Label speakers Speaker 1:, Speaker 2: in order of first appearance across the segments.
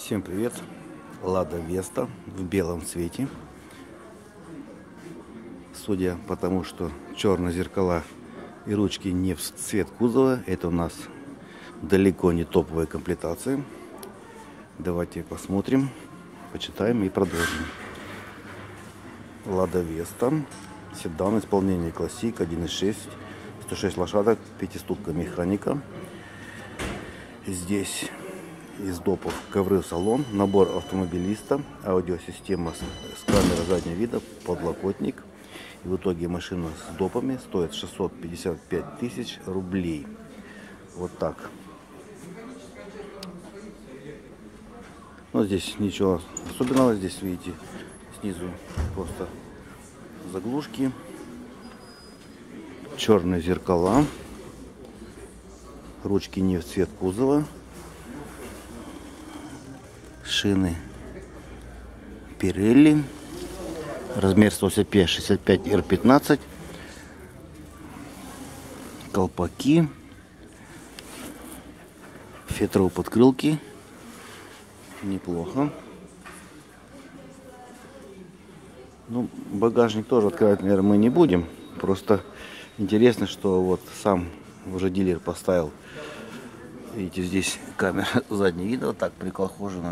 Speaker 1: Всем привет! Лада Веста в белом цвете. Судя по тому, что черные зеркала и ручки не в цвет кузова, это у нас далеко не топовая комплектация. Давайте посмотрим, почитаем и продолжим. Лада Веста. Седан, исполнение Classic 1.6, 106 лошадок, пятиступка механика. Здесь из допов ковры в салон, набор автомобилиста, аудиосистема с камерой заднего вида, подлокотник. И в итоге машина с допами стоит 655 тысяч рублей. Вот так. Но здесь ничего особенного. Здесь, видите, снизу просто заглушки, черные зеркала, ручки не в цвет кузова. Шины Pirelli, размер 165 R15, колпаки, фетровые подкрылки, неплохо. Ну, багажник тоже открывать, наверное, мы не будем. Просто интересно, что вот сам уже дилер поставил. Видите, здесь камера заднего вида вот так приколхожена.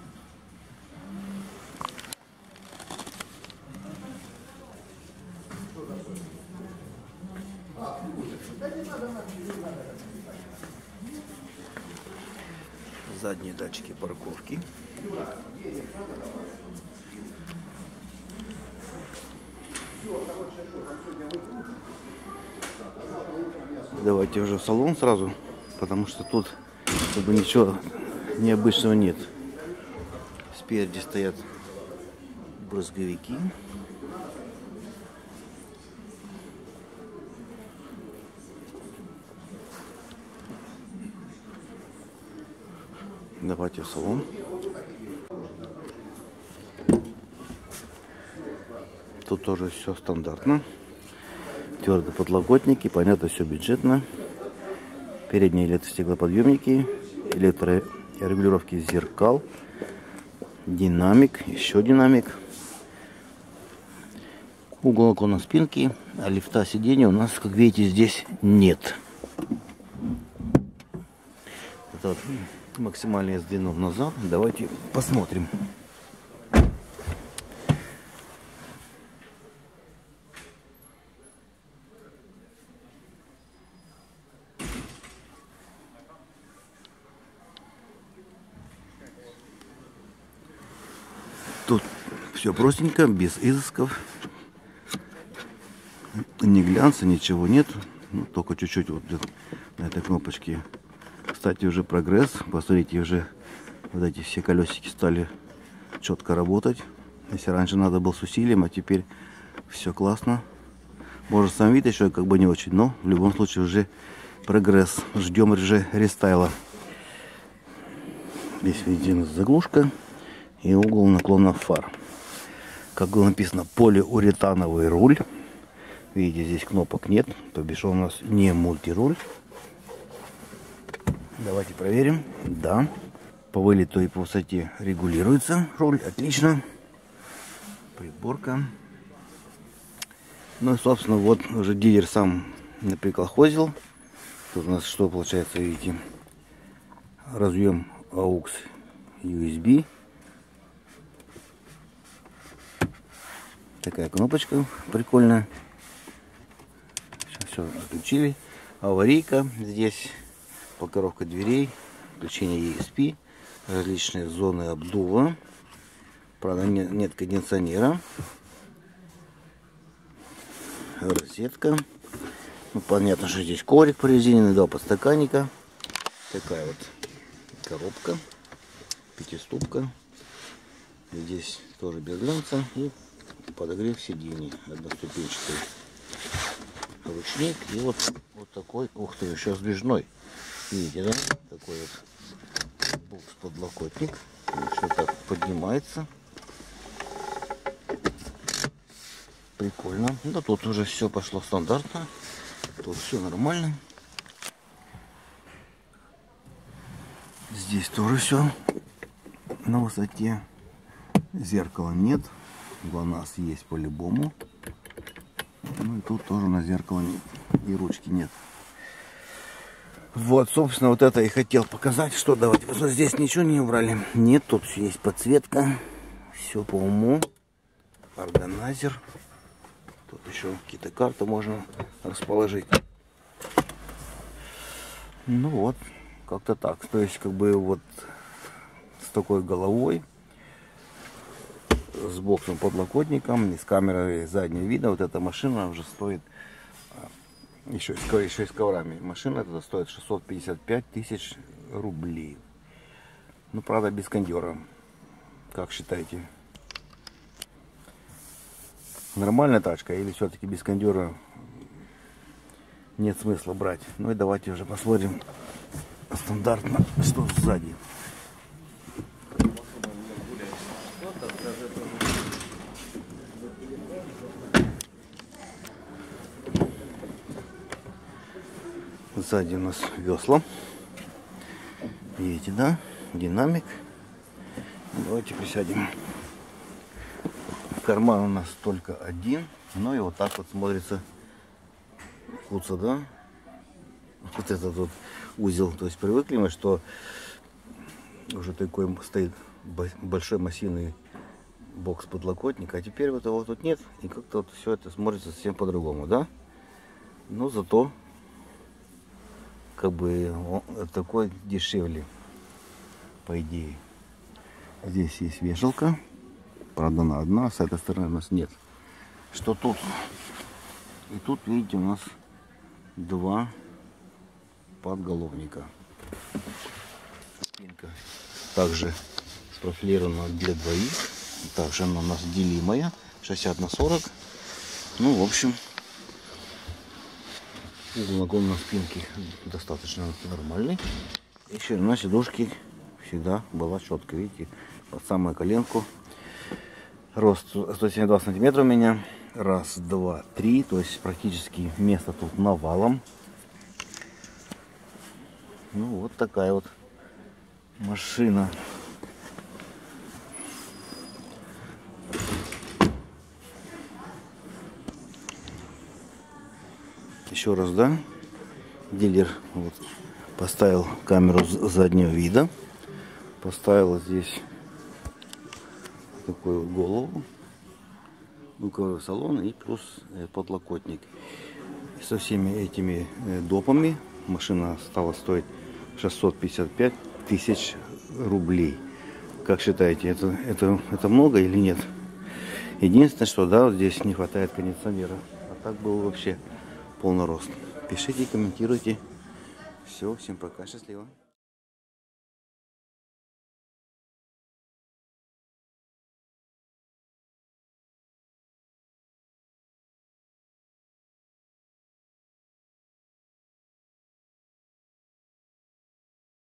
Speaker 1: Задние датчики парковки. Давайте уже в салон сразу, потому что тут как бы ничего необычного нет. Спереди стоят брызговики. Давайте в салон. Тут тоже все стандартно. Твердые подлокотники, понятно, все бюджетно. Передние электростеклоподъемники, электрорегулировки зеркал, динамик, еще динамик. Угол наклона спинки, а лифта сиденья у нас, как видите, здесь нет. Это вот максимально я сдвинул назад. Давайте посмотрим. Тут все простенько, без изысков. Ни глянца, ничего нет. Ну, только чуть-чуть вот на этой кнопочке. Кстати, уже прогресс. Посмотрите, уже вот эти все колесики стали четко работать. Если раньше надо было с усилием, а теперь все классно. Может, сам вид еще как бы не очень, но в любом случае уже прогресс. Ждем уже рестайла. Здесь, видите, заглушка и угол наклона фар. Как было написано, полиуретановый руль. Видите, здесь кнопок нет, то бишь у нас не мультируль. Давайте проверим. Да, по вылету и по высоте регулируется руль. Отлично. Приборка. Ну и, собственно, вот уже дилер сам приколхозил. Тут у нас что получается, видите, разъем AUX USB. Такая кнопочка прикольная. Сейчас все отключили. Аварийка. Здесь блокировка дверей, включение ESP, различные зоны обдува. Правда, нет кондиционера. Розетка. Ну, понятно, что здесь коврик прорезиненный, два подстаканника. Такая вот коробка, пятиступка. Здесь тоже без глянца и подогрев сидений одноступенчатый ручник. И вот такой, ух ты, еще сдвижной. Видите, да? Такой вот бокс-подлокотник. Все так поднимается. Прикольно. Да, тут уже все пошло стандартно. Тут все нормально. Здесь тоже все на высоте. Зеркала нет. ГЛОНАСС есть по-любому. Ну и тут тоже на зеркало нет. И ручки нет. Вот, собственно, вот это и хотел показать. Что давайте. Вот здесь ничего не убрали. Нет, тут все есть подсветка. Все по уму. Органайзер. Тут еще какие-то карты можно расположить. Ну вот, как-то так. То есть, как бы вот с такой головой, с боксом подлокотником и с камерой заднего вида, вот эта машина уже стоит, еще и с коврами. Машина эта стоит 655 тысяч рублей. Ну, правда, без кондера. Как считаете? Нормальная тачка или все-таки без кондера нет смысла брать? Ну и давайте уже посмотрим стандартно, что сзади. Сзади у нас весла. Видите, да? Динамик. Давайте присядем. Карман у нас только один. Ну и вот так вот смотрится куца, да? Вот этот вот узел. То есть привыкли мы, что уже такой стоит большой массивный бокс подлокотника. А теперь вот его тут нет. И как-то вот все это смотрится совсем по-другому, да? Но зато как бы он такой дешевле, по идее. Здесь есть вешалка. Правда, она одна, с этой стороны у нас нет. Что тут? И тут, видите, у нас два подголовника. Спинка также спрофилирована для двоих. Также она у нас делимая. 60 на 40. Ну, в общем, угол наклона спинки достаточно нормальный. И ширина сидушки всегда была четкая. Видите, под самую коленку. Рост 172 сантиметра у меня. Раз, два, три. То есть практически место тут навалом. Ну вот такая вот машина. Еще раз, да, дилер вот поставил камеру заднего вида, поставил здесь такую вот голову, звуковой салон и плюс подлокотник. И со всеми этими допами машина стала стоить 655 тысяч рублей. Как считаете, это много или нет? Единственное, что да, вот здесь не хватает кондиционера, а так был вообще полный рост. Пишите, комментируйте. Все, всем пока, счастливо.